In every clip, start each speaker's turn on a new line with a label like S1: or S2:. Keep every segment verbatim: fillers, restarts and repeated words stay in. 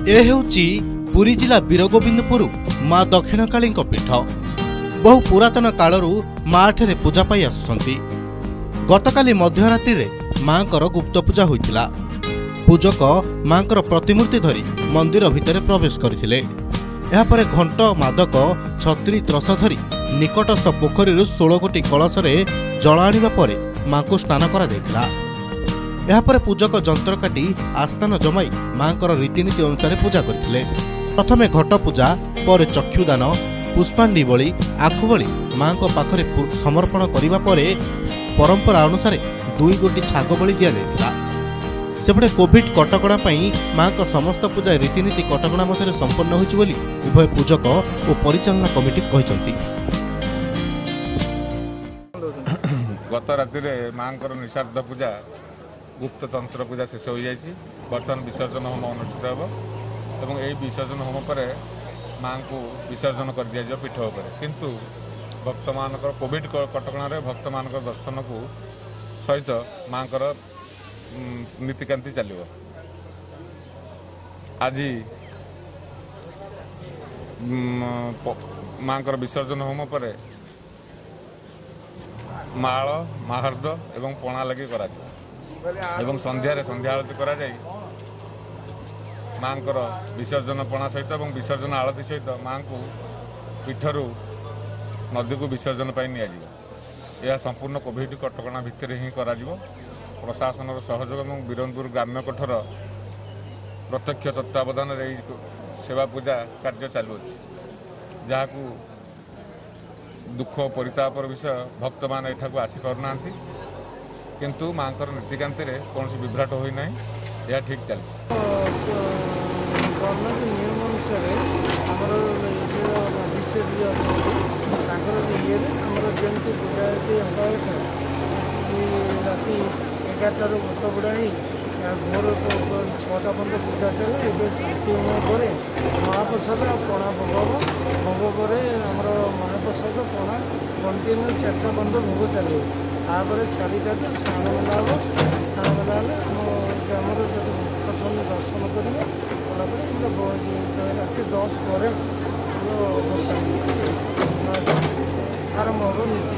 S1: ए हेउची पुरी जिला वीरगोविंदपुर माँ दक्षिणकाली पीठ। बहु पुरातन कालरू माँ एठारे पूजा पाई आसुछंती। गतकाली मध्यराति रे माँकर गुप्त पूजा होइतिला। पूजक माँकर प्रतिमूर्ति धरी मंदिर भितर प्रवेश करथिले। एहा परे घंट मादक छत्री त्रस धरी निकटस्थ पोखरी षोल गोटी कलश जल आनिबा परे माँ को स्नान करा दैथिला। एहा परे पूजक जंत्र काटी आस्थान जमाई माँकर रीतिनीति अनुसार पूजा करथिले। प्रथमे घट पूजा पर चक्षुदान पुष्पांडी बली आखु बली माँ को पाखरे समर्पण करिबा परे परंपरा अनुसार दुई गोटी छाग बली दिया जायतिला। सेपटे कोविड कटकणा पई माँ को समस्त पूजा रीतिनीति कटकणा मध्य संपन्न होइछि बोली उभय पूजक और परिचालना कमिटी कहिसंती।
S2: गत राति रे माँ को निषाद पूजा गुप्त तंत्र पूजा शेष हो जाइछि। बर्तमान विसर्जन होम अनुष्ठित होब एवं यही विसर्जन होम पर माँ को विसर्जन कर दिया जाए पीठ पर। किंतु भक्त मान कोविड कटकणा भक्त मान दर्शन को सहित माँ नीतिकांति चलो। आज माँ विसर्जन होम पर माल महार्द एवं पणा लगी करा एवं संध्यारे संध्या आरती करा जाई माँ विसर्जन पणा सहित और विसर्जन आरती सहित माँ को पीठरू नदी को विसर्जन पाई नि यह संपूर्ण कोविड कटकणा भितर ही करा जिवो। प्रशासन सहयोग और वीरगोविंदपुर ग्राम्य कोठर प्रत्यक्ष तत्वावधान सेवा पूजा कार्य चलुअ। जहाँ को दुख परितापर विषय भक्त मान एठाकू आसी करना किंतु माँ नीतिकांति कौन विभ्राट होना यह ठीक चलती।
S3: गवर्नमेंट नियम अनुसार आमर मजिस्ट्रेट जी अच्छा ये जमी पूजा हवा राति एगारटार भोट बुड़ा भोर छटा पर्यटन पूजा चले। ये शांति होने पर महाप्रसाद पणा भोग भोग पर आमर महाप्रसाद पणा कंटिन्यू चार्टा पर्यटन भोग चलो। तापर चारिटा स्नान मेला हम स्नान मेला हेल्ले आम ग्रामर जब भक्तजन दर्शन करेंगे कलापर राति दस पर आरंभ हो नीति।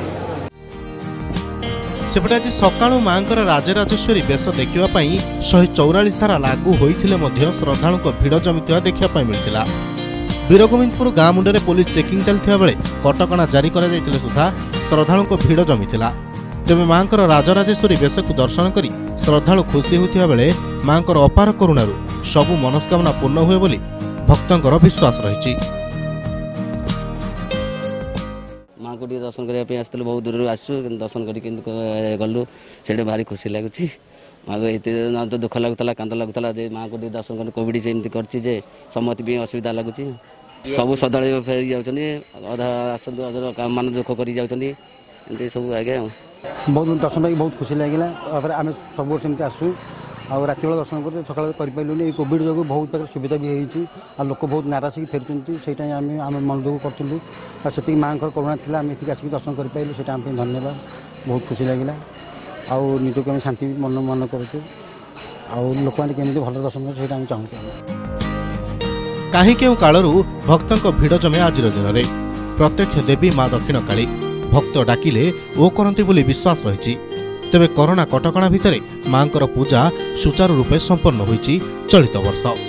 S1: सेपटे आज सकाळु माँकर राजराजेश्वरी बेश देखिबाई शहे चौरालीस सारा लागू होइथिले मध्य श्रद्धालुक भिड़ जमिथिबा देखिबाई मिलिथिला। वीरगोविंदपुर गाँ मुंडे पुलिस चेकिंग चलथिबा बेले कटकणा जारी करा जायतिले सुधा श्रद्धालुक भिड़ जमिथिला। तेबे माँकर राजराजेश्वरी बेश को दर्शन करी श्रद्धालु खुशी होइथिबा बेले माँकर अपार करुणारु सबु मनस्कामना पूर्ण हुए बोली भक्तंकर विश्वास रहिछि।
S4: माँ को दर्शन करने आसलु बहुत दूर आसु दर्शन कर गलु से भारी खुशी लगुच। माँ को ना तो दुख लगुला कांद लगुला माँ को दर्शन कर कोविड सेमती कर समति भी असुविधा लगुच। सब श्रद्धा फेरी जाऊँगी अधा आस मान दुख कर जाऊँगी सब आगे
S5: बहुत दर्शन पाई बहुत खुशी लगे। आम सब सेमती आसू आ राति बेला दर्शन कर सकाल करें कोविड जो बहुत प्रकार सुविधा भी हो लोक बहुत नाराज फेरुंट से आम मन दुख करूँ से माँ करुणा थी आम ये आसिक दर्शन करें से धन्यवाद बहुत खुशी लगे। आउ निजक आम शांति मन मन करूँ लोक मैंने केमी भल दर्शन कर आम चाहूँ।
S1: कहीं केउ कालरू भक्तों भिड़ जमे आज दिन में प्रत्यक्ष देवी माँ दक्षिणकाली भक्त डाकिले ओ करती बोली विश्वास रही। तेबे कोरोना कटकणा भितर माँकर पूजा सुचारू रूपे संपन्न होइछि चलित वर्ष।